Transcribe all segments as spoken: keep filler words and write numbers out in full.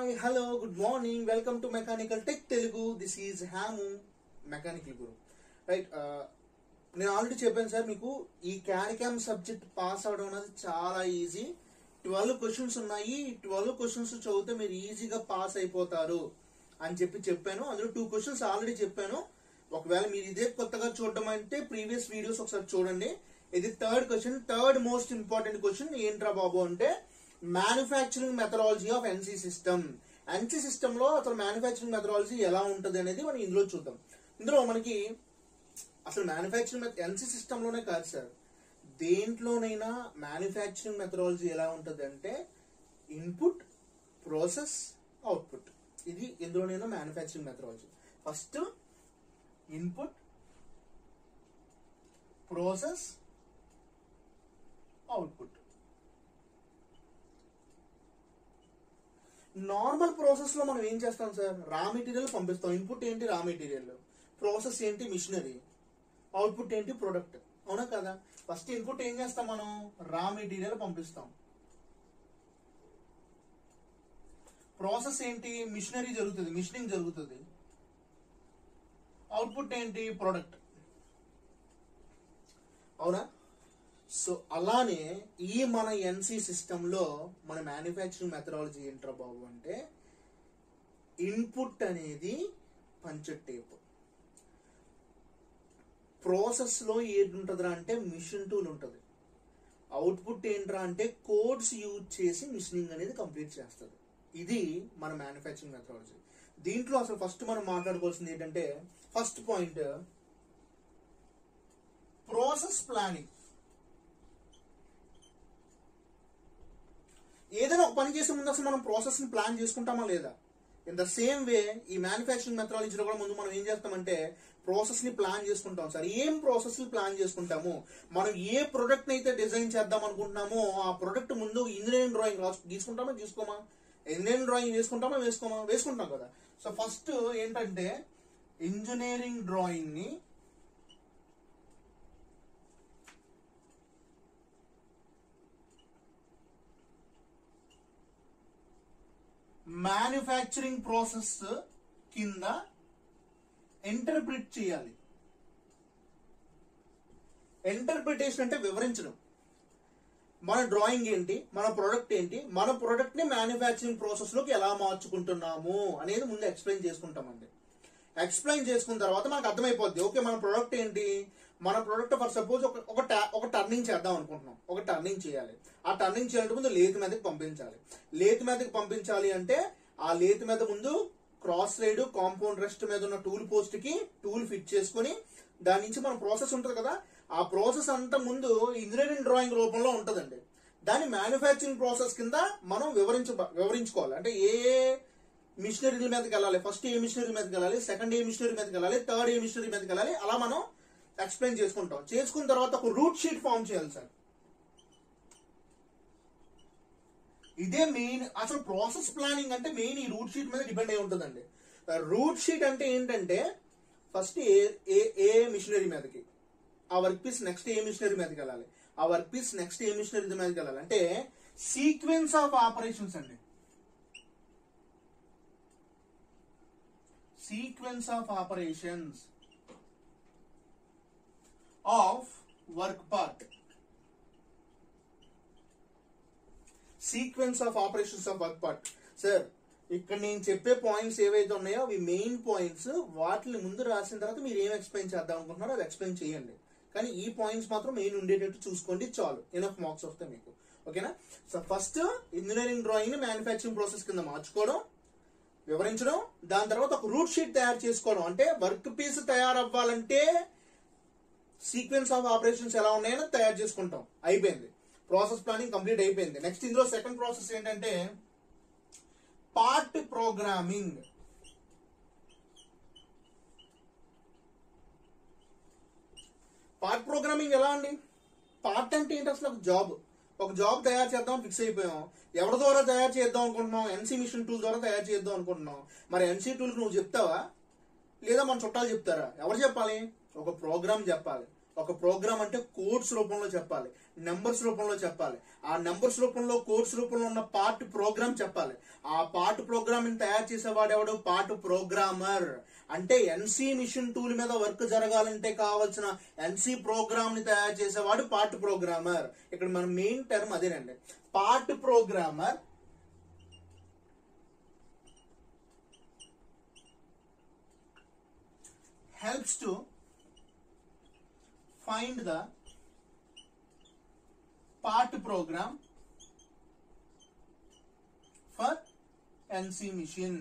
Hi hello good morning welcome to mechanical tech Telugu. This is హ్యాము mechanical guru. Right, నేను already చెప్పాను sir, మీకు ఈ క్యారికామ్ సబ్జెక్ట్ పాస్ అవడం అనేది చాలా ఈజీ. ట్వెల్వ్ క్వశ్చన్స్ ఉన్నాయి. ట్వెల్వ్ క్వశ్చన్స్ చదివితే మీరు ఈజీగా పాస్ అయిపోతారు అని చెప్పి చెప్పాను. అందులో టూ క్వశ్చన్స్ ఆల్రెడీ చెప్పాను. ఒకవేళ మీరు ఇదే కొత్తగా చూడడం అంటే ప్రీవియస్ వీడియోస్ ఒకసారి చూడండి. ఇది third question, third most important question. ఏంట్రా బాబు అంటే manufacturing methodology of NC system. NC system లో అసలు మ్యానుఫ్యాక్చరింగ్ మెథడాలజీ ఎలా ఉంటది అనేది మనం ఇందులో చూద్దాం. ఇందులో మనకి అసలు మ్యానుఫ్యాక్చరింగ్ ఎన్సీ సిస్టమ్ లోనే కాదు సార్, దేంట్లోనైనా మ్యానుఫ్యాక్చరింగ్ మెథడాలజీ ఎలా ఉంటది అంటే ఇన్పుట్, ప్రాసెస్, అవుట్పుట్. ఇది ఎందులోనైనా manufacturing methodology. First input, process, output. Normal process లో మనం ఏం చేస్తాం సార్, రా మెటీరియల్ పంపిస్తాం. ఇన్పుట్ ఏంటి, రా మెటీరియల్. ప్రాసెస్ ఏంటి, మిషనరీ. అవుట్పుట్ ఏంటి, ప్రొడక్ట్. అవునా కదా? ఫస్ట్ ఇన్పుట్ ఏం చేస్తాం మనం, రా మెటీరియల్ పంపిస్తాం. ప్రాసెస్ ఏంటి, మిషనరీ జరుగుతుంది, మిషనింగ్ జరుగుతుంది. అవుట్పుట్ ఏంటి, ప్రొడక్ట్. అవునా? సో అలానే ఈ మన ఎన్సీ సిస్టమ్ లో మన మ్యానుఫ్యాక్చరింగ్ మెథడాలజీ ఏంట్రా బాబు అంటే ఇన్పుట్ అనేది పంచెట్ టేప్. ప్రాసెస్ లో ఏంటి ఉంటుందిరా అంటే మిషన్ టూల్ ఉంటుంది. అవుట్పుట్ ఏంట్రా అంటే కోడ్స్ యూజ్ చేసి మిషనింగ్ అనేది కంప్లీట్ చేస్తుంది. ఇది మన మ్యానుఫ్యాక్చరింగ్ మెథడాలజీ. దీంట్లో అసలు ఫస్ట్ మనం మాట్లాడుకోవాల్సింది ఏంటంటే ఫస్ట్ పాయింట్ ప్రాసెస్ ప్లానింగ్. ఏదైనా ఒక పని చేసే ముందు అసలు మనం ప్రాసెస్ ని ప్లాన్ చేసుకుంటామా లేదా? ఇన్ ద సేమ్ వే ఈ మ్యానుఫ్యాక్చరింగ్ మెథడాలజీలో కూడా ముందు మనం ఏం చేస్తామంటే ప్రాసెస్ ని ప్లాన్ చేసుకుంటాం సార్. ఏం ప్రాసెస్ ని ప్లాన్ చేసుకుంటాము, మనం ఏ ప్రొడక్ట్ ని అయితే డిజైన్ చేద్దాం అనుకుంటున్నామో ఆ ప్రొడక్ట్ ముందు ఇంజనీరింగ్ డ్రాయింగ్ తీసుకుంటామా తీసుకోమా, ఇంజనీరింగ్ డ్రాయింగ్ వేసుకుంటామా వేసుకోమా వేసుకుంటాం కదా. సో ఫస్ట్ ఏంటంటే ఇంజనీరింగ్ డ్రాయింగ్ ని మ్యానుఫ్యాక్చరింగ్ ప్రాసెస్ కింద ఇంటర్ప్రిట్ చేయాలి. ఇంటర్ప్రిటేషన్ అంటే వివరించడం. మన డ్రాయింగ్ ఏంటి, మన ప్రొడక్ట్ ఏంటి, మన ప్రొడక్ట్ ని మ్యానుఫ్యాక్చరింగ్ ప్రాసెస్ లోకి ఎలా మార్చుకుంటున్నాము అనేది ముందు ఎక్స్ప్లెయిన్ చేసుకుంటామండి. ఎక్స్ప్లెయిన్ చేసుకున్న తర్వాత మనకు అర్థమైపోద్ది, ఓకే మన ప్రొడక్ట్ ఏంటి. మన ప్రొడక్ట్ ఫర్ సపోజ్ ఒక ఒక టర్నింగ్ చేద్దాం అనుకుంటున్నాం, ఒక టర్నింగ్ చేయాలి. ఆ టర్నింగ్ చేయాలంటే ముందు లేత్ మీదకి పంపించాలి. లేత్ మీదకి పంపించాలి అంటే ఆ లేత్ మీద ముందు క్రాస్ రైడ్ కాంపౌండ్ రెస్ట్ మీద ఉన్న టూల్ పోస్ట్ కి టూల్ ఫిట్ చేసుకుని దాని నుంచి మన ప్రాసెస్ ఉంటుంది కదా, ఆ ప్రాసెస్ అంతా ముందు ఇంజనీరింగ్ డ్రాయింగ్ రూపంలో ఉంటుందండి. దాన్ని మ్యానుఫ్యాక్చరింగ్ ప్రాసెస్ కింద మనం వివరించ వివరించుకోవాలి. అంటే ఏ మిషనరీల మీదకి వెళ్ళాలి, ఫస్ట్ ఏ మిషనరీ మీదకి వెళ్ళాలి, సెకండ్ ఏ మిషనరీ మీదకి వెళ్ళాలి, థర్డ్ ఏ మిషనరీ మీదకి వెళ్ళాలి, అలా మనం ఎక్స్ప్లెయిన్ చేసుకుంటాం. చేసుకున్న తర్వాత ఒక రూట్ షీట్ ఫామ్ చేయాలి సార్. ఇదే మెయిన్. అసలు ప్రాసెస్ ప్లానింగ్ అంటే మెయిన్ ఈ రూట్ షీట్ మీద డిపెండ్ అయి ఉంటుందండి. రూట్ షీట్ అంటే ఏంటంటే ఫస్ట్ ఏ ఏ ఏ మిషనరీ మీదకి, ఆ వర్క్ పీస్ నెక్స్ట్ ఏ మిషనరీ మీదకి వెళ్ళాలి, ఆ వర్క్ పీస్ నెక్స్ట్ ఏ మిషనరీ మీదకి వెళ్ళాలి. అంటే సీక్వెన్స్ ఆఫ్ ఆపరేషన్స్ అండి. Sequence of operations of work part. Sequence of operations of work part. Sir ఇక్కడ నేను చెప్పే పాయింట్స్ ఏవైతే ఉన్నాయో అవి మెయిన్ పాయింట్స్. వాటిని ముందు రాసిన తర్వాత మీరు ఏం ఎక్స్ప్లెయిన్ చేద్దాం అనుకుంటున్నారో అది ఎక్స్ప్లెయిన్ చేయండి. కానీ ఈ పాయింట్స్ మాత్రం మెయిన్ ఉండేటట్టు చూసుకోండి, చాలు. ఎనఫ్ మార్క్స్ వస్తాయి మీకు. ఓకేనా? సో ఫస్ట్ ఇంజనీరింగ్ డ్రాయింగ్ ని మ్యానుఫ్యాక్చరింగ్ ప్రాసెస్ కింద మార్చుకోవడం, వివరించడం, దాని తర్వాత ఒక రూట్ షీట్ తయారు చేసుకోవడం. అంటే వర్క్ పీస్ తయారవ్వాలంటే సీక్వెన్స్ ఆఫ్ ఆపరేషన్స్ ఎలా ఉన్నాయని తయారు చేసుకుంటాం. అయిపోయింది, ప్రాసెస్ ప్లానింగ్ కంప్లీట్ అయిపోయింది. నెక్స్ట్ ఇందులో సెకండ్ ప్రాసెస్ ఏంటంటే పార్ట్ ప్రోగ్రామింగ్. పార్ట్ ప్రోగ్రామింగ్ ఎలా అండి? పార్ట్ అంటే ఏంటి అసలు? ఒక జాబ్ ఒక జాబ్ తయారు చేద్దాం ఫిక్స్ అయిపోయాం. ఎవరి ద్వారా తయారు చేద్దాం అనుకుంటున్నాం? ఎన్సీ మిషన్ టూల్ ద్వారా తయారు చేద్దాం అనుకుంటున్నాం. మరి ఎన్సీ టూల్ నువ్వు చెప్తావా లేదా మన చుట్టాలు చెప్తారా? ఎవరు చెప్పాలి? ఒక ప్రోగ్రామ్ చెప్పాలి. ఒక ప్రోగ్రామ్ అంటే కోడ్స్ రూపంలో చెప్పాలి, నెంబర్స్ రూపంలో చెప్పాలి. ఆ నెంబర్స్ రూపంలో కోడ్స్ రూపంలో ఉన్న పార్ట్ ప్రోగ్రామ్ చెప్పాలి. ఆ పార్ట్ ప్రోగ్రామ్ తయారు చేసేవాడు ఎవడు? Part programmer. అంటే ఎన్సీ మిషన్ టూల్ మీద వర్క్ జరగాలంటే కావాల్సిన ఎన్సీ ప్రోగ్రామ్ ని తయారు చేసేవాడు పార్ట్ ప్రోగ్రామర్. ఇక్కడ మన మెయిన్ టర్మ్ అదేనండి. Part programmer helps to find the part program for N C machine.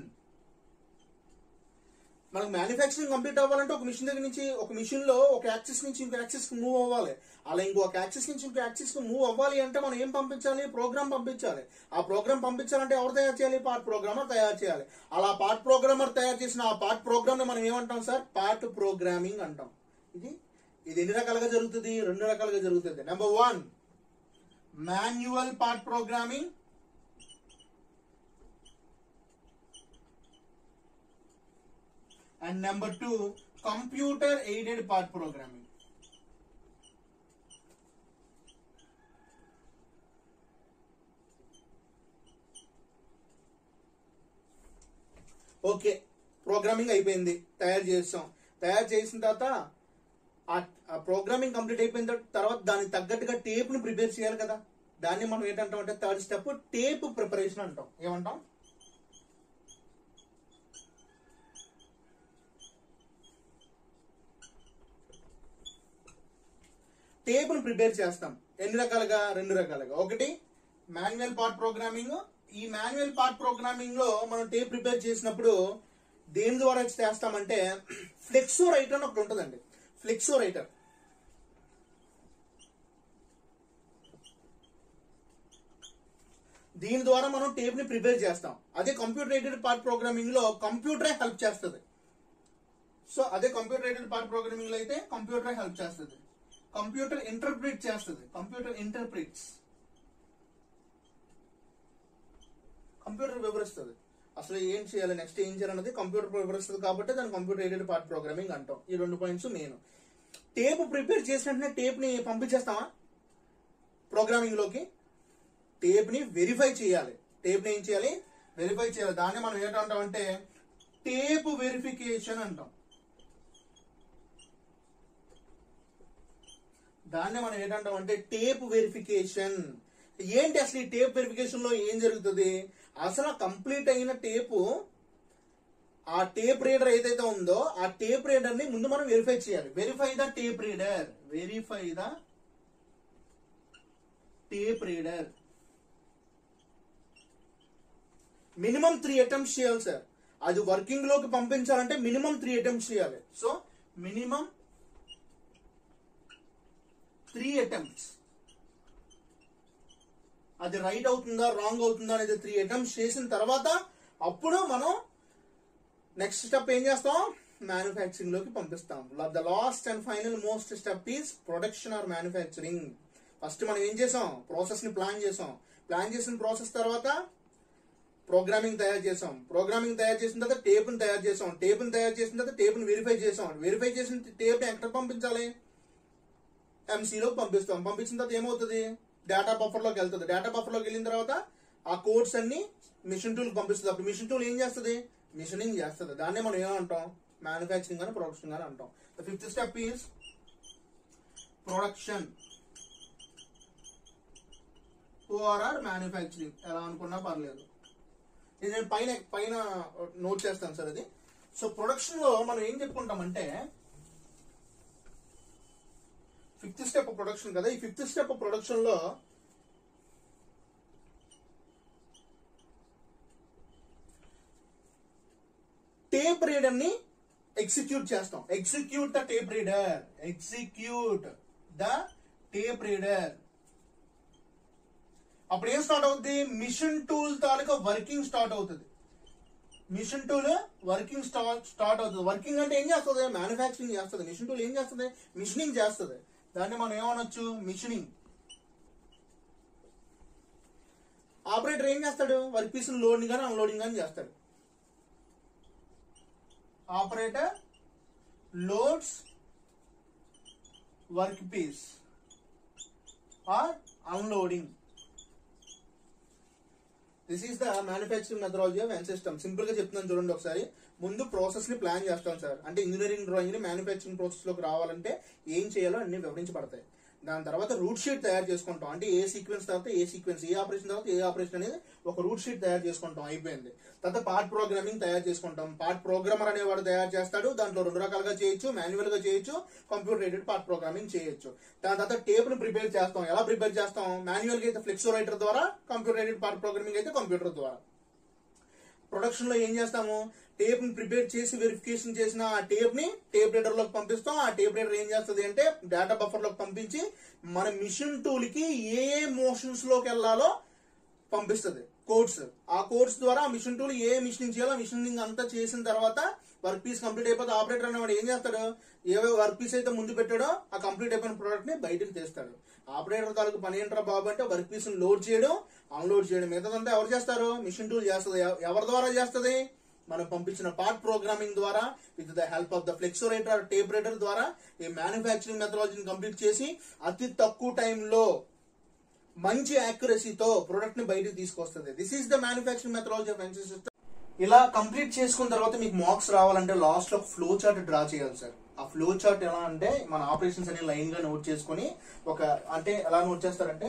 మనకు మ్యానుఫ్యాక్చరింగ్ కంప్లీట్ అవ్వాలంటే ఒక మిషన్ దగ్గర నుంచి ఒక మిషన్ లో ఒక యాక్సిస్ నుంచి ఇంకో యాక్సిస్ కి మూవ్ అవ్వాలి. అలా ఇంకొక యాక్సిస్ నుంచి ఇంకో యాక్సిస్ కి మూవ్ అవ్వాలి అంటే మనం ఏం పంపించాలి? ప్రోగ్రామ్ పంపించాలి. ఆ ప్రోగ్రామ్ పంపించాలంటే ఎవరు తయారు చేయాలి? పార్ట్ ప్రోగ్రామర్ తయారు చేయాలి. అలా పార్ట్ ప్రోగ్రామర్ తయారు చేసిన ఆ పార్ట్ ప్రోగ్రామ్ ని మనం ఏమంటాం సార్? పార్ట్ ప్రోగ్రామింగ్ అంటాం. ఇది ఇది ఎన్ని రకాలుగా జరుగుతుంది? రెండు రకాలుగా జరుగుతుంది. Number one, manual part programming. And number two, computer aided part programming. Okay, programming అయిపోయింది, తయారు చేసాం. తయారు చేసిన తర్వాత ఆ ప్రోగ్రామింగ్ కంప్లీట్ అయిపోయిన తర్వాత దానికి తగ్గట్టుగా టేప్ ని ప్రిపేర్ చేయాలి కదా. దాన్ని మనం ఏంటంటాం అంటే థర్డ్ స్టెప్ టేప్ ప్రిపరేషన్ అంటాం. ఏమంటాం? టేప్ ను ప్రిపేర్ చేస్తాం. ఎన్ని రకాలుగా? రెండు రకాలుగా. ఒకటి మాన్యువల్ పార్ట్ ప్రోగ్రామింగ్. ఈ మాన్యువల్ పార్ట్ ప్రోగ్రామింగ్ లో మనం టేప్ ప్రిపేర్ చేసినప్పుడు దేని ద్వారా చేస్తామంటే ఫ్లెక్సో రైటర్ అని ఒకటి ఉంటుందండి. ఫ్లెక్సో రైటర్ దీని ద్వారా మనం టేప్ ని ప్రిపేర్ చేస్తాం. అదే కంప్యూటర్ ఎయిడెడ్ పార్ట్ ప్రోగ్రామింగ్ లో కంప్యూటరే హెల్ప్ చేస్తుంది. సో అదే కంప్యూటర్ ఎయిడెడ్ పార్ట్ ప్రోగ్రామింగ్ లో అయితే కంప్యూటరే హెల్ప్ చేస్తుంది. కంప్యూటర్ ఇంటర్ప్రిట్ చేస్తుంది. కంప్యూటర్ ఇంటర్ప్రిట్స్ కంప్యూటర్ వివరిస్తుంది. అసలు ఏం చేయాలి, నెక్స్ట్ ఏం చేయాలన్నది కంప్యూటర్ వివరిస్తుంది. కాబట్టి దాన్ని కంప్యూటర్ ఎయిడెడ్ పార్ట్ ప్రోగ్రామింగ్ అంటాం. ఈ రెండు పాయింట్స్ నేను టేప్ ప్రిపేర్ చేసినట్టునే టేప్ ని పంపించేస్తామా ప్రోగ్రామింగ్ లోకి? టేప్ ని వెరిఫై చేయాలి. టేప్ ని ఏం చేయాలి? వెరిఫై చేయాలి. దాన్ని మనం ఏంటంటాం అంటే టేప్ వెరిఫికేషన్ అంటాం. దాన్ని మనం ఏంటంటాం అంటే టేప్ వెరిఫికేషన్. ఏంటి అసలు ఈ టేప్ వెరిఫికేషన్ లో ఏం జరుగుతుంది? అసలు కంప్లీట్ అయిన టేపు ఆ టేప్ రీడర్ ఏదైతే ఉందో ఆ టేప్ రీడర్ ని ముందు మనం వెరిఫై చేయాలి. Verify the tape reader. Verify the tape reader. Minimum three attempts చేయాలి సార్. అది వర్కింగ్ లోకి పంపించాలంటే మినిమం త్రీ అటెంప్ట్స్ చేయాలి. So minimum three attempts. అది రైట్ అవుతుందా రాంగ్ అవుతుందా అనేది త్రీ అటెంప్ట్స్ చేసిన తర్వాత అప్పుడు మనం నెక్స్ట్ స్టెప్ ఏం చేస్తాం? మ్యానుఫ్యాక్చరింగ్ లోకి పంపిస్తాం. The last and final most step is production or manufacturing. First మనం ఏం చేసాం? ప్రాసెస్ ని ప్లాన్ చేసాం. ప్లాన్ చేసిన ప్రాసెస్ తర్వాత ప్రోగ్రామింగ్ తయారు చేసాం. ప్రోగ్రామింగ్ తయారు చేసిన తర్వాత టేప్ ని తయారు చేసాం. టేప్ ని తయారు చేసిన తర్వాత టేప్ ని వెరిఫై చేసాం. వెరిఫై చేసిన టేప్ ని ఎక్కడ పంపించాలి? ఎంసీలోకి పంపిస్తాం. పంపించిన తర్వాత ఏమవుతుంది? డేటా బఫర్ లోకి వెళ్తుంది. డేటా బఫర్ లోకి వెళ్ళిన తర్వాత ఆ కోడ్స్ అన్ని మిషన్ టూల్ పంపిస్తుంది. అప్పుడు మిషన్ టూల్ ఏం చేస్తుంది? మిషనింగ్ చేస్తుంది. దాన్నే మనం ఏమంటాం? మ్యానుఫ్యాక్చరింగ్ అని ప్రొడక్షన్ అని అంటాం. Fifth step is production or manufacturing. ఎలా అనుకున్నా పర్లేదు. ఇది నేను పైన పైన నోట్ చేస్తాను సార్ అది. సో ప్రొడక్షన్ లో మనం ఏం చెప్పుకుంటామంటే ఫిఫ్త్ స్టెప్ ప్రొడక్షన్ కదా. ఈ ఫిఫ్త్ స్టెప్ ప్రొడక్షన్ లో టేప్ రీడర్ ని ఎగ్జిక్యూట్ చేస్తాం. Execute the tape reader. Execute the tape reader. అప్పుడు ఏం స్టార్ట్ అవుతుంది? మిషన్ టూల్ తాలూకా వర్కింగ్ స్టార్ట్ అవుతుంది. Machine tool working start start అవుతుంది. వర్కింగ్ అంటే ఏం చేస్తుంది? మ్యానుఫ్యాక్చరింగ్ చేస్తుంది. మిషన్ టూల్ ఏం చేస్తుంది? మిషనింగ్ చేస్తుంది. దాన్ని మనం ఏమనొచ్చు? మిషనింగ్. ఆపరేటర్ ఏం చేస్తాడు? వర్క్ పీస్ లోడింగ్ కానీ అన్లోడింగ్ కానీ చేస్తాడు. Operator loads work piece or unloading. This is the manufacturing methodology of N system. Simple గా చెప్తున్నాను చూడండి ఒకసారి. ముందు ప్రాసెస్ ని ప్లాన్ చేస్తాం సార్. అంటే ఇంజనీరింగ్ డ్రాయింగ్ ని మ్యానుఫ్యాక్చరింగ్ ప్రాసెస్ లోకి రావాలంటే ఏం చేయాలో అన్ని వివరించబడతాయి. దాని తర్వాత రూట్ షీట్ తయారు చేసుకుంటాం. అంటే ఏ సీక్వెన్స్ తర్వాత ఏ సీక్వెన్స్, ఏ ఆపరేషన్ తర్వాత ఏ ఆపరేషన్ అనేది ఒక రూట్ షీట్ తయారు చేసుకుంటాం. అయిపోయింది. తర్వాత పార్ట్ ప్రోగ్రామింగ్ తయారు చేసుకుంటాం. పార్ట్ ప్రోగ్రామర్ అనేవాడు తయారు చేస్తాడు. దాంట్లో రెండు రకాలుగా చేయొచ్చు, మాన్యువల్ గా చేయొచ్చు, కంప్యూటర్ ఎయిడెడ్ పార్ట్ ప్రోగ్రామింగ్ చేయొచ్చు. దాని తర్వాత టేప్ ని ప్రిపేర్ చేస్తాం. ఎలా ప్రిపేర్ చేస్తాం? మాన్యువల్ గా అయితే ఫ్లెక్సో రైటర్ ద్వారా, కంప్యూటర్ ఎయిడెడ్ పార్ట్ ప్రోగ్రామింగ్ అయితే కంప్యూటర్ ద్వారా. ప్రొడక్షన్ లో ఏం చేస్తాము? టేప్ ని ప్రిపేర్ చేసి వెరిఫికేషన్ చేసిన ఆ టేప్ ని టేప్ రీడర్ లోకి పంపిస్తాం. ఆ టేప్ రీడర్ ఏం చేస్తుంది అంటే డేటా బఫర్ లోకి పంపించి మన మిషన్ టూల్ కి ఏ ఏ మోషన్స్ లోకి వెళ్లాలో పంపిస్తుంది కోడ్స్. ఆ కోడ్స్ ద్వారా మిషన్ టూల్ ఏ మిషనింగ్ చేయాలో మిషనింగ్ అంతా చేసిన తర్వాత వర్క్ పీస్ కంప్లీట్ అయిపోతే ఆపరేటర్ అనేవాడు ఏం చేస్తాడు? ఏ వర్క్ పీస్ అయితే ముందు పెట్టాడో ఆ కంప్లీట్ అయిపోయిన ప్రోడక్ట్ ని బయటకు తీస్తాడు. ఆపరేటర్ తాలూకు పని ఏంట్రా బాబు అంటే వర్క్ పీస్ ని లోడ్ చేయడం, అన్లోడ్ చేయడం. మిగతాదంతా ఎవరు చేస్తారు? మిషన్ టూల్ చేస్తుంది. ఎవరి ద్వారా చేస్తుంది? మనం పంపించిన పార్ట్ ప్రోగ్రామింగ్ ద్వారా, with the help of the flexo writer tape writer ద్వారా ఈ మ్యానుఫ్యాక్చరింగ్ మెథడాలజీని కంప్లీట్ చేసి అతి తక్కువ టైంలో మంచి యాక్యురసీతో ప్రొడక్ట్ ని బయటకు తీసుకొస్తుంది. This is the manufacturing methodology of N system. ఇలా కంప్లీట్ చేసుకున్న తర్వాత మీకు మార్క్స్ రావాలంటే లాస్ట్ లో ఫ్లో చార్ట్ డ్రా చేయాలి సార్. ఆ ఫ్లో చార్ట్ ఎలా అంటే మన ఆపరేషన్స్ అన్ని లైన్ గా నోట్ చేసుకుని ఒక అంటే ఎలా నోట్ చేస్తారంటే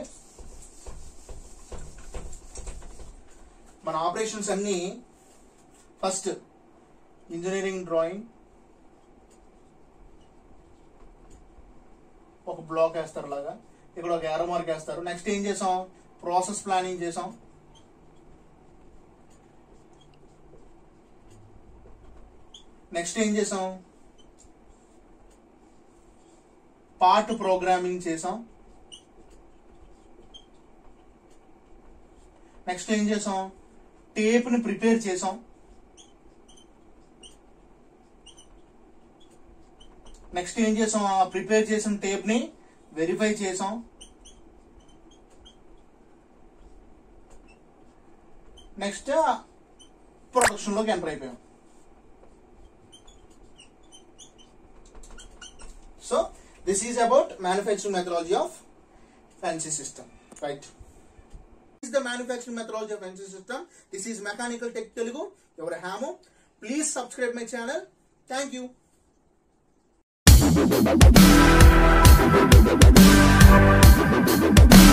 మన ఆపరేషన్స్ అన్ని ఫస్ట్ ఇంజనీరింగ్ డ్రాయింగ్ ఒక బ్లాక్ వేస్తారు లాగా, ఇక్కడ ఒక ఏరో మార్క్ వేస్తారు. నెక్స్ట్ ఏం చేసాం? ప్రాసెస్ ప్లానింగ్ చేసాం. నెక్స్ట్ ఏం చేసాం? పార్ట్ ప్రోగ్రామింగ్ చేసాం. నెక్స్ట్ ఏం చేసాం? టేప్ ని ప్రిపేర్ చేసాం. నెక్స్ట్ ఏం చేసాం? ప్రిపేర్ చేసిన టేప్ ని వెరిఫై చేసాం. నెక్స్ట్ ప్రొడక్షన్ లోకి ఎంటర్ అయిపోయాం. So this is about manufacturing methodology of NC system, right? This is the manufacturing methodology of N C system. This is Mechanical Tech Telugu. Your Hamu. Please subscribe my channel. Thank you.